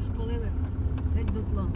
спалили геть дотла.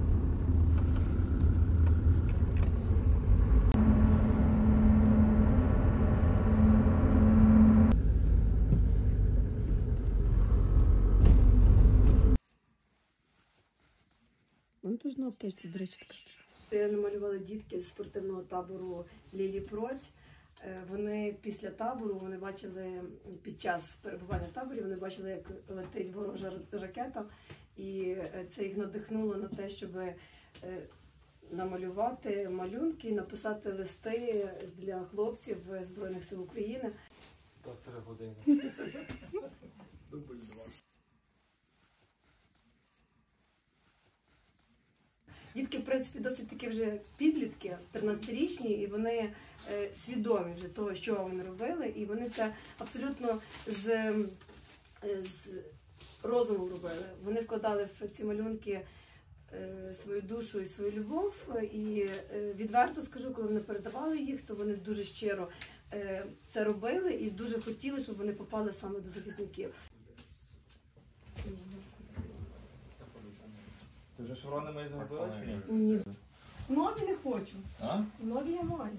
Вон теж на аптечці, до речі, така. Це намалювали дітки з спортивного табору Лілі Проць. Вони після табору, вони бачили, під час перебування в таборі, вони бачили, як летить ворожа ракета. І це їх надихнуло на те, щоб намалювати малюнки, написати листи для хлопців Збройних сил України. Так, 3 години. Дубль 2. Дітки, в принципі, досить таки вже підлітки, 13-річні, і вони свідомі вже того, що вони робили, і вони це абсолютно з розуму робили. Вони вкладали в ці малюнки свою душу і свою любов, і відверто скажу, коли вони передавали їх, то вони дуже щиро це робили і дуже хотіли, щоб вони попали саме до захисників. Ти вже шеврони мої зробила чи ні? Ні. Нові не хочу. А? Нові я маю.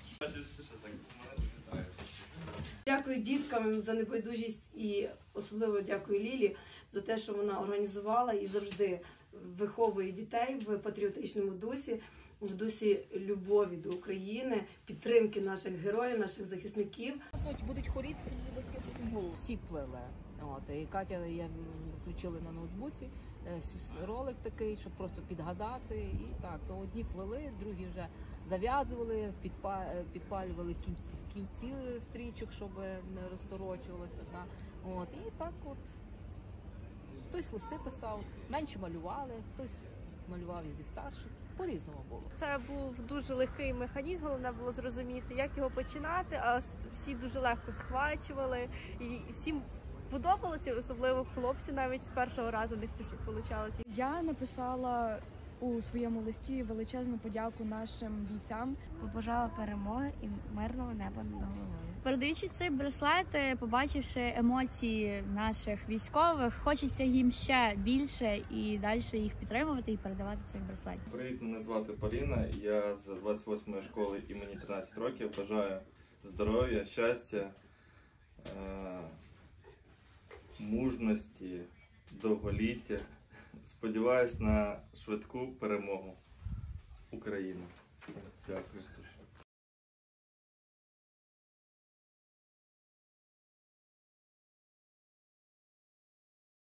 Дякую діткам за небайдужість і особливо дякую Лілі за те, що вона організувала і завжди виховує дітей в патріотичному дусі, в дусі любові до України, підтримки наших героїв, наших захисників. Будуть хворіти, всі плели. От, і Катя я включила на ноутбуці ролик такий, щоб просто підгадати. І так, то одні плели, другі вже зав'язували, підпалювали кінці стрічок, щоб не розторочувалося. Та. От, і так от хтось листи писав, менше малювали, хтось малював і зі старших. По-різному було. Це був дуже легкий механізм, головне було зрозуміти, як його починати, а всі дуже легко схвачували. І всім подобалося, особливо хлопці навіть з першого разу в них вийшло. Я написала у своєму листі величезну подяку нашим бійцям. Побажала перемоги і мирного неба над головою. Передаючи цей браслет, побачивши емоції наших військових, хочеться їм ще більше і далі їх підтримувати і передавати цих браслетів. Привіт, мене звати Поліна, я з 28-ї школи і мені 13 років. Бажаю здоров'я, щастя, мужності, довголіття. Сподіваюсь на швидку перемогу України. Дякую.